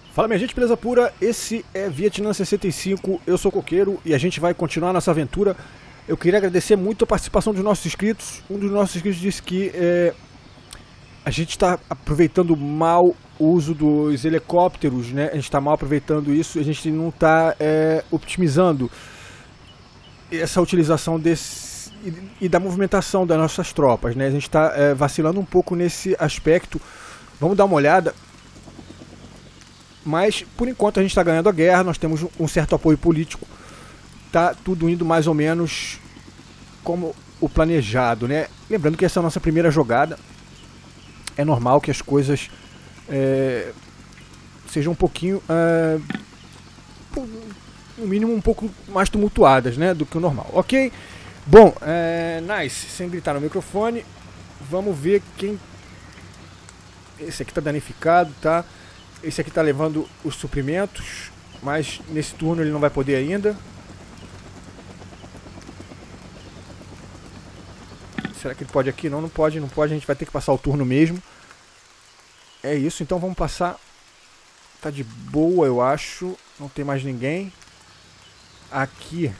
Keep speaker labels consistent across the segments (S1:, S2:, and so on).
S1: Fala minha gente, beleza pura? Esse é Vietnã 65, eu sou o Coqueiro e a gente vai continuar nossa aventura. Eu queria agradecer muito a participação dos nossos inscritos. Um dos nossos inscritos disse que a gente está aproveitando mal o uso dos helicópteros, né? A gente está mal aproveitando isso, a gente não está otimizando essa utilização desse e da movimentação das nossas tropas, né? A gente está vacilando um pouco nesse aspecto. Vamos dar uma olhada. Mas, por enquanto, a gente está ganhando a guerra, nós temos um certo apoio político. Tá tudo indo mais ou menos como o planejado, né? Lembrando que essa é a nossa primeira jogada. É normal que as coisas sejam um pouquinho, no mínimo, um pouco mais tumultuadas, né, do que o normal. Ok? Bom, nice, sem gritar no microfone. Vamos ver quem... Esse aqui está danificado, tá? Esse aqui está levando os suprimentos, mas nesse turno ele não vai poder ainda. Será que ele pode aqui? Não, não pode, não pode. A gente vai ter que passar o turno mesmo. É isso, então vamos passar. Tá de boa, eu acho. Não tem mais ninguém. Aqui.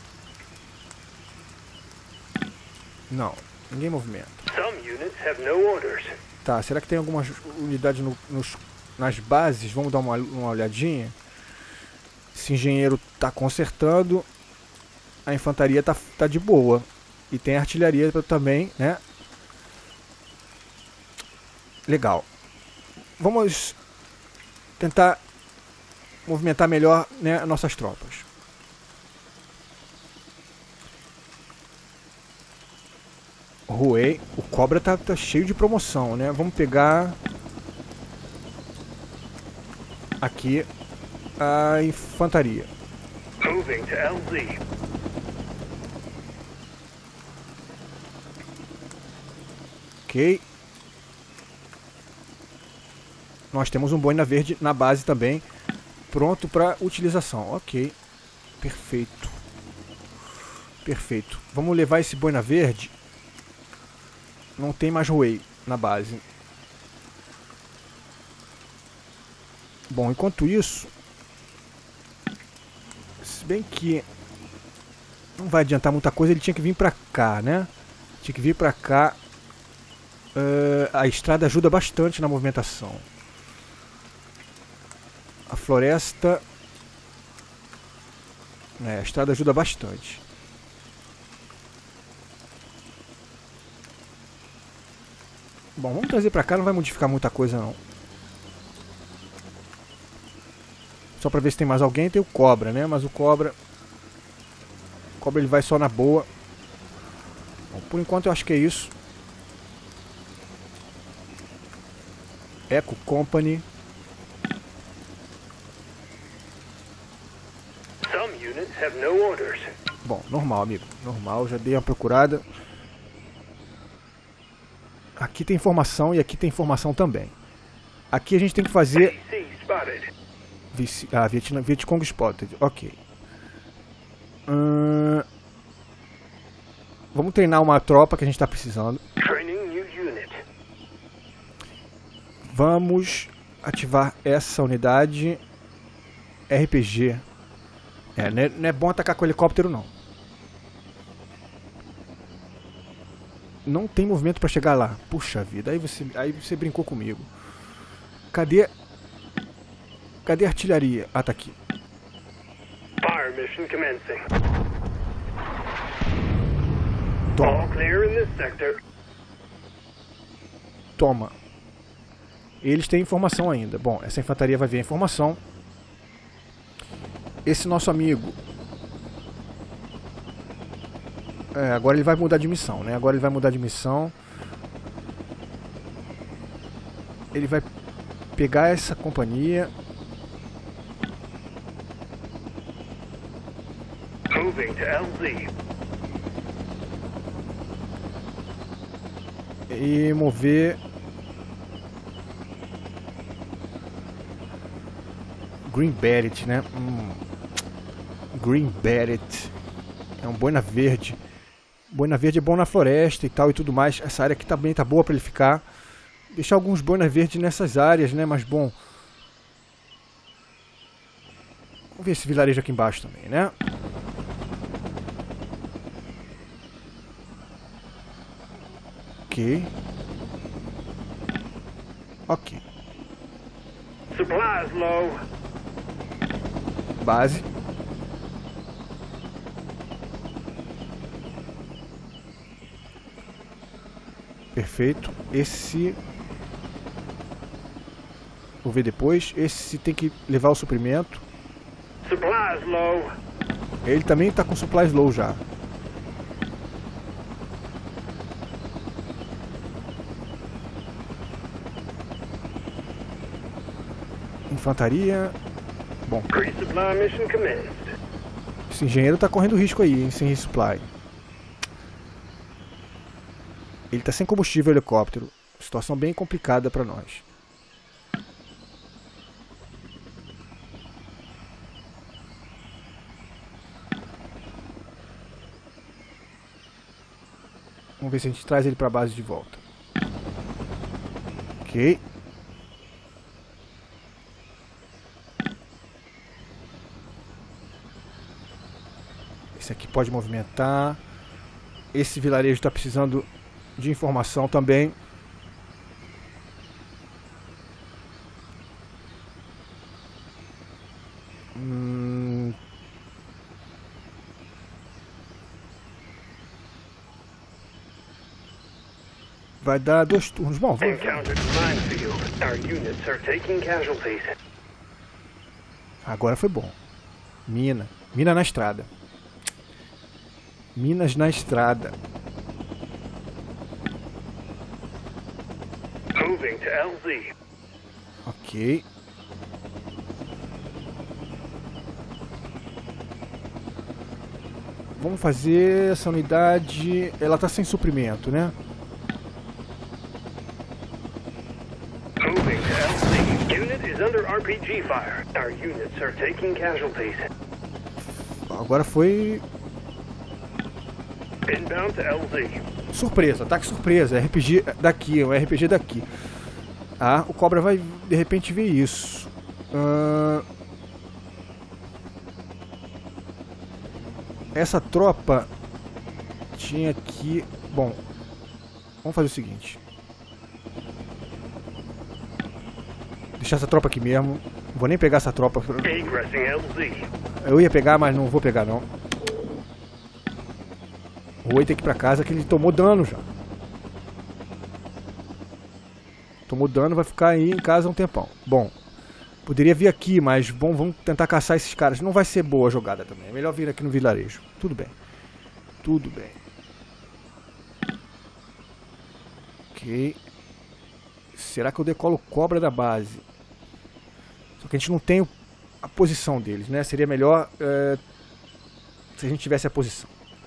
S1: Não, ninguém movimenta. Tá, será que tem algumas unidades nas bases? Vamos dar uma olhadinha. Esse engenheiro tá consertando. A infantaria tá de boa. E tem artilharia também, né? Legal. Vamos tentar movimentar melhor, né, nossas tropas. Ruei. O Cobra tá cheio de promoção, né? Vamos pegar aqui a infantaria.
S2: Moving to LZ.
S1: Ok. Nós temos um boina verde na base também, pronto para utilização. Ok. Perfeito. Perfeito. Vamos levar esse boina verde. Não tem mais Ruei na base. Bom, enquanto isso, se bem que não vai adiantar muita coisa, ele tinha que vir pra cá, né? Tinha que vir pra cá. A estrada ajuda bastante na movimentação. A floresta... a estrada ajuda bastante. Bom, vamos trazer pra cá, não vai modificar muita coisa não. Só pra ver se tem mais alguém. Tem o Cobra, né? Mas o Cobra ele vai só na boa. Bom, por enquanto eu acho que é isso. Eco Company.
S2: Some units have no orders.
S1: Bom, normal, amigo. Normal, já dei uma procurada. Aqui tem informação e aqui tem informação também. Aqui a gente tem que fazer...
S2: VC spotted.
S1: Vietcong Spotted. Ok. Vamos treinar uma tropa que a gente está precisando.
S2: Training new unit.
S1: Vamos ativar essa unidade. RPG. Não é bom atacar com helicóptero, não. Não tem movimento para chegar lá. Puxa vida, aí você brincou comigo. Cadê a artilharia? Ah, tá aqui.
S2: Fire mission commencing.
S1: Toma.
S2: All clear in this sector.
S1: Toma. Eles têm informação ainda. Bom, essa infantaria vai ver a informação. Esse nosso amigo... agora ele vai mudar de missão, né? Agora ele vai mudar de missão. Ele vai pegar essa companhia.
S2: Moving to LZ.
S1: E mover... Green Beret, né? Green Beret. É um boina verde. Boina verde é bom na floresta e tal e tudo mais. Essa área aqui também tá boa para ele ficar. Deixar alguns boinas verdes nessas áreas, né? Mas bom, Vamos ver esse vilarejo aqui embaixo também, né? Ok. Ok.
S2: Supplies low.
S1: Base. Perfeito. Esse... Vou ver depois. Esse tem que levar o suprimento.
S2: Supplies low.
S1: Ele também está com supplies low já. Infantaria. Bom,
S2: Resupply mission commenced.
S1: esse engenheiro está correndo risco aí, hein, sem resupply. Ele está sem combustível, helicóptero. Situação bem complicada para nós. Vamos ver se a gente traz ele para a base de volta. Ok. Esse aqui pode movimentar. Esse vilarejo está precisando de informação também. Vai dar 2 turnos. Bom, vamos.
S2: Encountered minefield. Our units are taking casualties.
S1: Agora foi bom. Mina. Mina na estrada. Minas na estrada.
S2: Moving to LZ.
S1: Ok. Vamos fazer essa unidade. Ela está sem suprimento, né?
S2: Moving to LZ. Unit is under RPG fire. Our units are taking casualties.
S1: Agora foi
S2: Inbound to LZ.
S1: surpresa, ataque surpresa, RPG daqui, um RPG daqui. Ah, o Cobra vai de repente ver isso. Essa tropa tinha que... Bom, vamos fazer o seguinte. Deixar essa tropa aqui mesmo. Não vou nem pegar essa tropa.
S2: Egressing LZ.
S1: Eu ia pegar, mas não vou pegar não. O Oi tem que ir pra casa que ele tomou dano já. Tomou dano, vai ficar aí em casa um tempão. Bom, poderia vir aqui, mas bom, vamos tentar caçar esses caras. Não vai ser boa a jogada também. É melhor vir aqui no vilarejo. Tudo bem. Tudo bem. Ok. Será que eu decolo o Cobra da base? Só que a gente não tem a posição deles, né? Seria melhor se a gente tivesse a posição.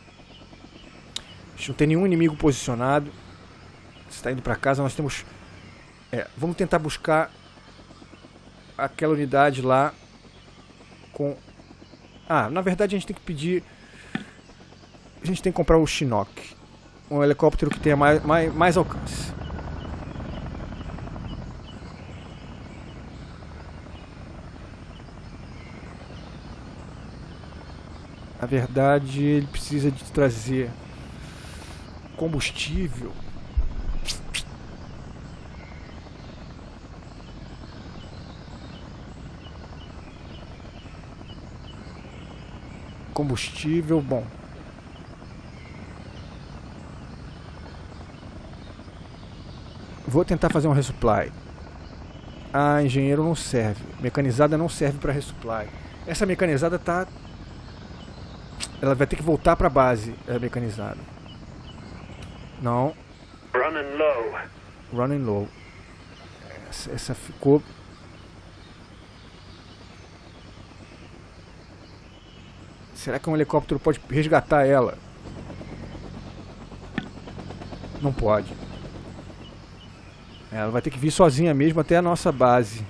S1: A gente não tem nenhum inimigo posicionado. Você está indo para casa, nós temos... vamos tentar buscar aquela unidade lá com... Ah, na verdade a gente tem que pedir... A gente tem que comprar o Chinook. Um helicóptero que tenha mais alcance. Na verdade ele precisa de trazer combustível. Combustível, bom. Vou tentar fazer um resupply. Ah, engenheiro não serve. Mecanizada não serve para resupply. Essa mecanizada tá... Ela vai ter que voltar para a base, mecanizada. Não.
S2: Running low.
S1: Running low. Essa ficou... Será que um helicóptero pode resgatar ela? Não pode. Ela vai ter que vir sozinha mesmo até a nossa base.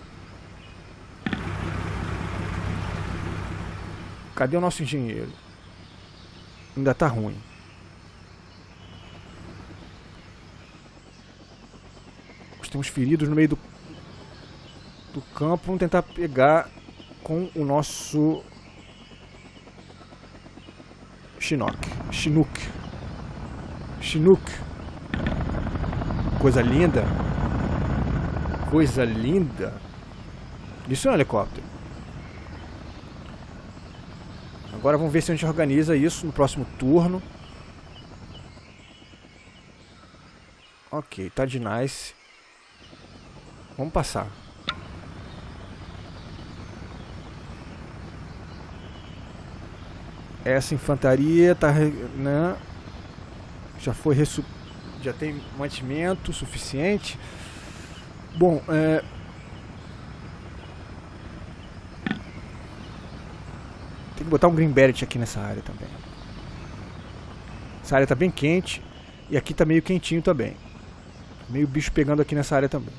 S1: Cadê o nosso engenheiro? Ainda tá ruim. Nós temos feridos no meio do campo. Vamos tentar pegar com o nosso Chinook. Coisa linda. Coisa linda. Isso é um helicóptero. Agora vamos ver se a gente organiza isso no próximo turno. Ok, tá de nice. Vamos passar. Essa infantaria tá, né? Já foi já tem mantimento suficiente. Bom, tem que botar um Green Beret aqui nessa área também. Essa área tá bem quente e aqui tá meio quentinho também. Meio bicho pegando aqui nessa área também.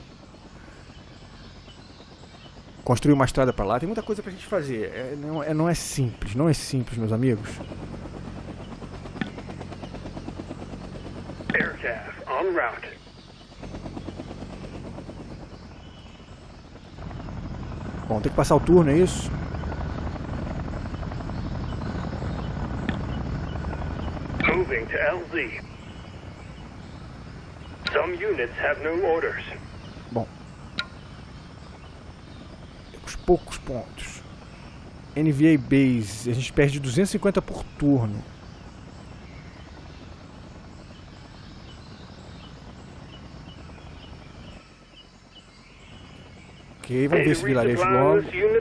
S1: Construir uma estrada para lá, tem muita coisa pra gente fazer. Não é simples, meus amigos.
S2: Aircraft en route.
S1: Bom, tem que passar o turno, é isso?
S2: Moving to LZ. Some units have no orders.
S1: Bom. Temos poucos pontos. NVA Base, a gente perde 250 por turno. Ok, vamos ver esse vilarejo logo.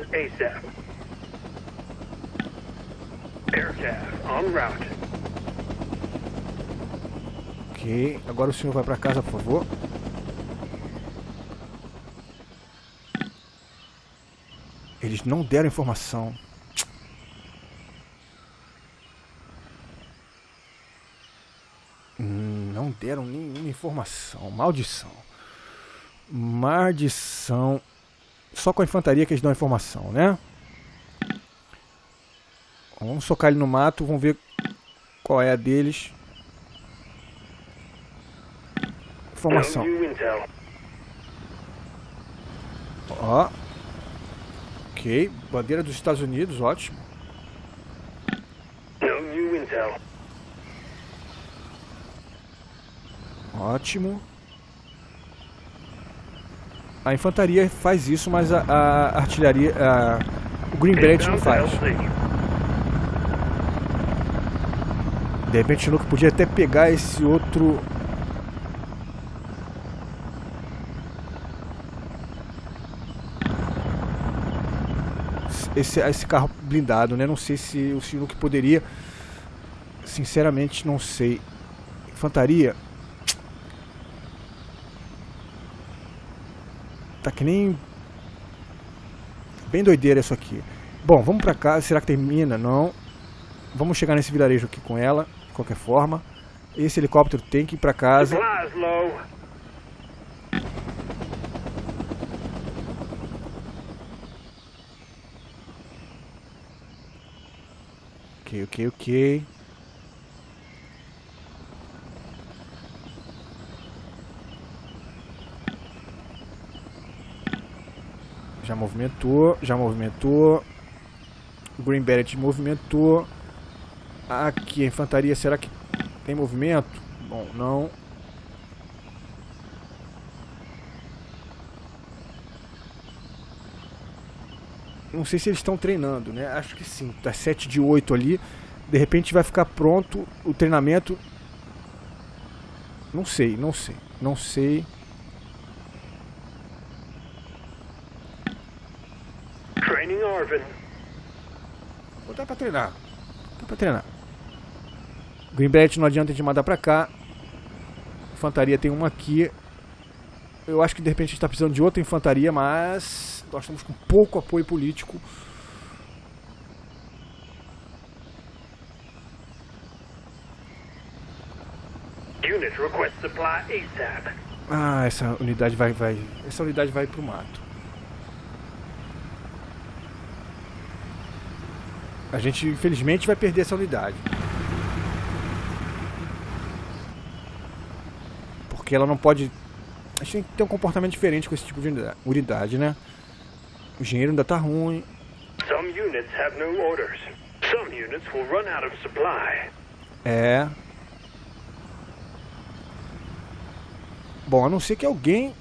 S1: Ok, agora o senhor vai para casa, por favor. Eles não deram informação. Não deram nenhuma informação. Maldição. Maldição. Só com a infantaria que eles dão informação, né? Vamos socar ele no mato. Vamos ver qual é a deles. Informação. Ó. Ok. Bandeira dos Estados Unidos. Ótimo. Ótimo. A infantaria faz isso, mas a artilharia, o Green Beret não faz. De repente o Chinook podia até pegar esse outro... Esse carro blindado, né? Não sei se o Chinook poderia. Sinceramente, não sei. Infantaria... Tá que nem... Bem doideira isso aqui. Bom, vamos pra casa. Será que termina? Não. Vamos chegar nesse vilarejo aqui com ela. De qualquer forma. Esse helicóptero tem que ir pra casa. Ok. Já movimentou. O Green Beret movimentou. Aqui a infantaria, será que tem movimento? Bom, não. Não sei se eles estão treinando, né? Acho que sim. Tá 7 de 8 ali. De repente vai ficar pronto o treinamento. Não sei. Botar pra treinar. Green Beret não adianta de mandar pra cá. Infantaria tem uma aqui. Eu acho que de repente a gente tá precisando de outra infantaria, mas nós estamos com pouco apoio político. Ah, essa unidade vai pro mato. A gente, infelizmente, vai perder essa unidade. Porque ela não pode... A gente tem que ter um comportamento diferente com esse tipo de unidade, né? O engenheiro ainda tá ruim.
S2: Some units have no orders. Some units will run out of supply.
S1: É. Bom, a não ser que alguém...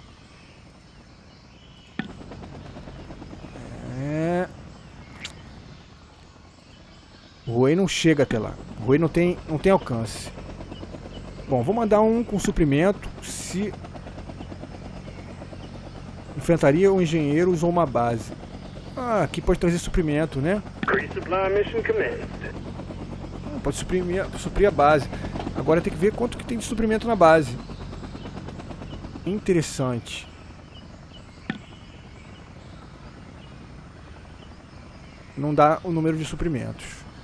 S1: O Rui não chega até lá. O Rui não tem alcance. Bom, vou mandar um com suprimento. Se enfrentaria um engenheiro, usou uma base. Ah, aqui pode trazer suprimento, né?
S2: Resupply mission commenced.
S1: Pode suprir a base. Agora tem que ver quanto que tem de suprimento na base. Interessante. Não dá o número de suprimentos.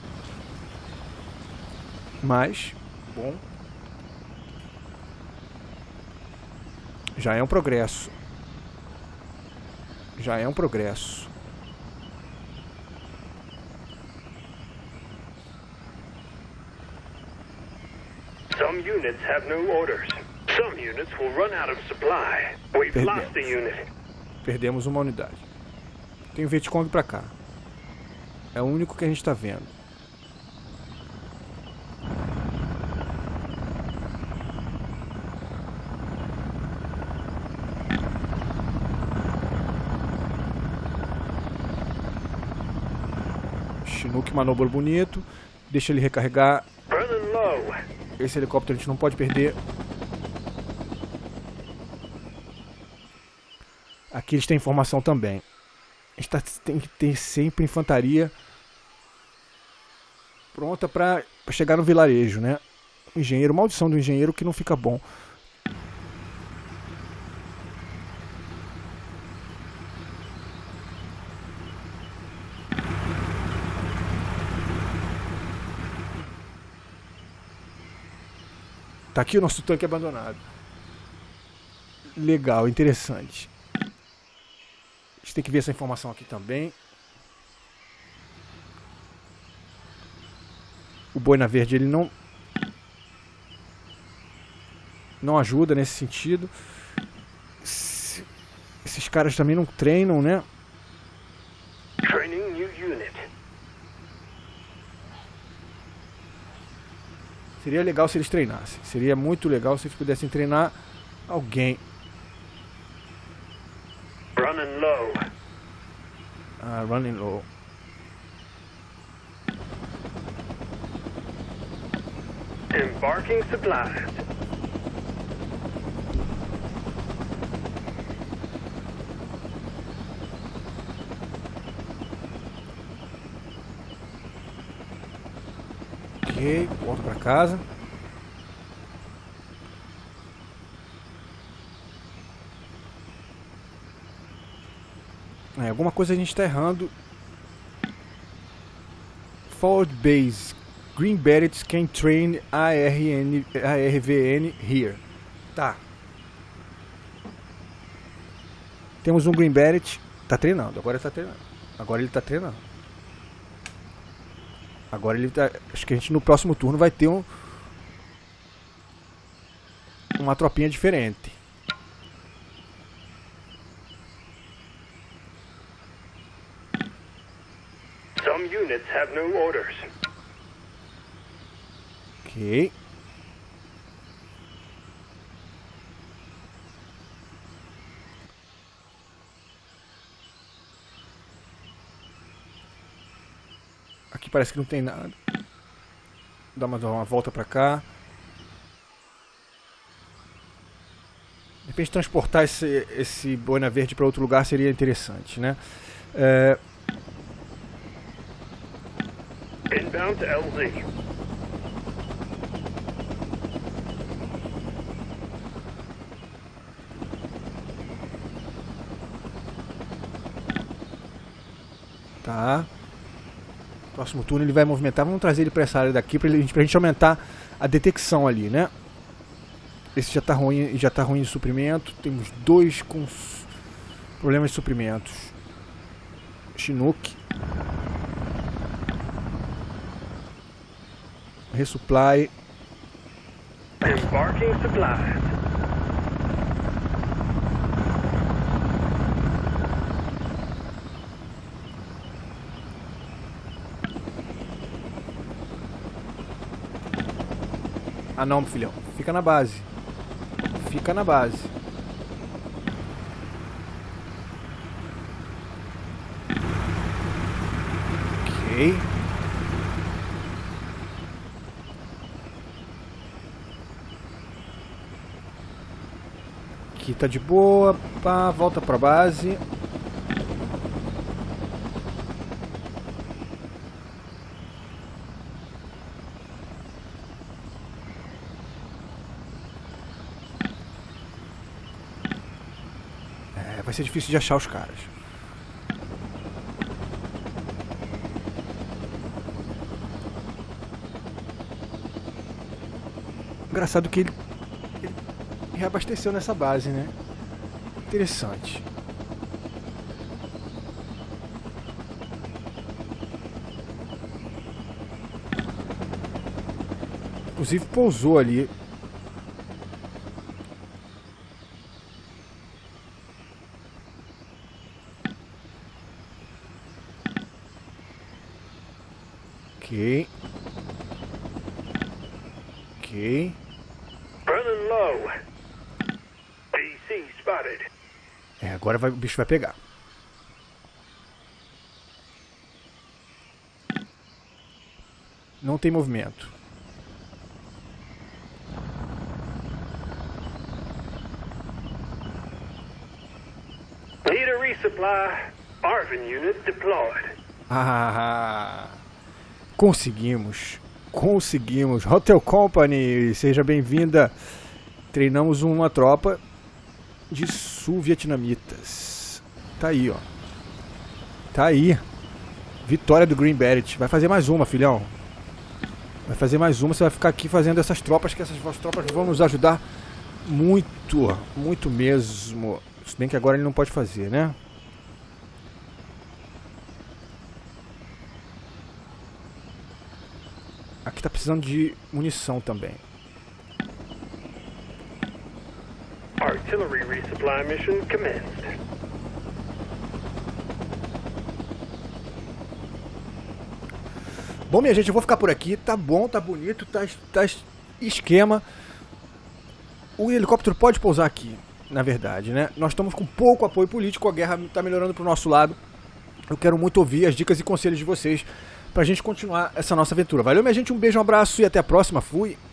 S1: Mas, bom. Já é um progresso. Já é um progresso.
S2: Some units have no orders. Some units will run out of supply. We've lost a unit.
S1: Perdemos uma unidade. Tem o Vietcong pra cá. É o único que a gente tá vendo. Chinook manobra bonito. Deixa ele recarregar.
S2: Running low.
S1: Esse helicóptero a gente não pode perder. Aqui eles têm informação também. A gente tem que ter sempre infantaria pronta para chegar no vilarejo, né? O engenheiro, maldição do engenheiro que não fica bom. Tá aqui o nosso tanque abandonado. Legal, interessante. A gente tem que ver essa informação aqui também. O Boina Verde ele não ajuda nesse sentido. Esses caras também não treinam, né?
S2: Training new unit.
S1: Seria legal se eles treinassem. Seria muito legal se eles pudessem treinar alguém.
S2: Running low.
S1: Ah, running low.
S2: Embarking supplies.
S1: Ok, volto pra casa. Alguma coisa a gente está errando. Forward Base. Green Berets can train ARVN here. Tá. Temos um Green Beret. Tá treinando. Agora ele tá treinando. Agora ele tá treinando. Agora ele tá... Acho que a gente no próximo turno vai ter uma tropinha diferente.
S2: Some units have no orders.
S1: Ok. Aqui parece que não tem nada. Dá uma volta pra cá. De repente transportar esse Boina Verde para outro lugar seria interessante, né?
S2: Inbound to LZ.
S1: Tá. Próximo turno ele vai movimentar. Vamos trazer ele para essa área daqui pra gente aumentar a detecção ali, né? Esse já tá ruim, de suprimento. Temos dois com problemas de suprimentos. Chinook. Resupply.
S2: Embarking supplies.
S1: Ah não, filhão. Fica na base. Fica na base. Ok. Aqui tá de boa. Pá, volta pra base. Vai ser difícil de achar os caras. Engraçado que ele reabasteceu nessa base, né? Interessante. Inclusive pousou ali. Ok. Ok.
S2: Running low. PC spotted.
S1: Agora o bicho vai pegar. Não tem movimento.
S2: Need a resupply. ARVN unit deployed.
S1: Ah, conseguimos. Conseguimos. Hotel Company, seja bem-vinda. Treinamos uma tropa de sul-vietnamitas. Tá aí, ó. Tá aí. Vitória do Green Beret. Vai fazer mais uma, filhão. Vai fazer mais uma. Você vai ficar aqui fazendo essas tropas, que essas tropas vão nos ajudar muito. Muito mesmo. Se bem que agora ele não pode fazer, né? Aqui tá precisando de munição também.
S2: Artillery resupply mission commenced.
S1: Bom, minha gente, eu vou ficar por aqui. Tá bom, tá bonito, tá esquema. O helicóptero pode pousar aqui, na verdade, né? Nós estamos com pouco apoio político, a guerra tá melhorando pro nosso lado. Eu quero muito ouvir as dicas e conselhos de vocês pra gente continuar essa nossa aventura. Valeu, minha gente, um beijo, um abraço e até a próxima. Fui!